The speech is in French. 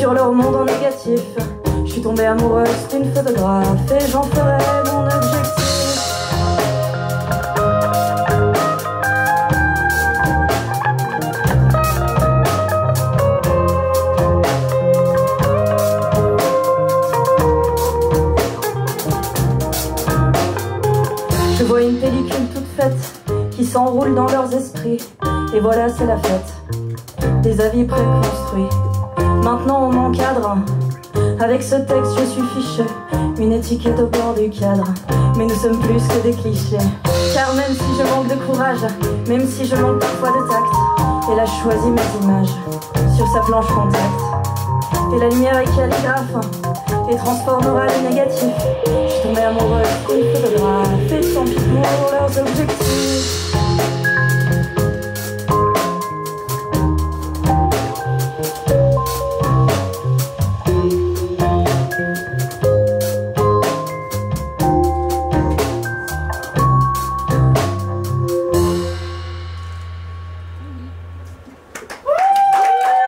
sur leur monde en négatif. Je suis tombée amoureuse d'une photographe et j'en ferai mon objectif. Je vois une pellicule toute faite qui s'enroule dans leurs esprits. Et voilà, c'est la fête. Des avis préconstruits. Maintenant on m'encadre. Avec ce texte je suis fiché. Une étiquette au bord du cadre. Mais nous sommes plus que des clichés. Car même si je manque de courage, même si je manque parfois de tact, elle a choisi mes images sur sa planche contact. Et la lumière est calligraphe et transformera le négatif. Je suis tombée amoureuse d'une photographe et tant pis pour leurs objectifs.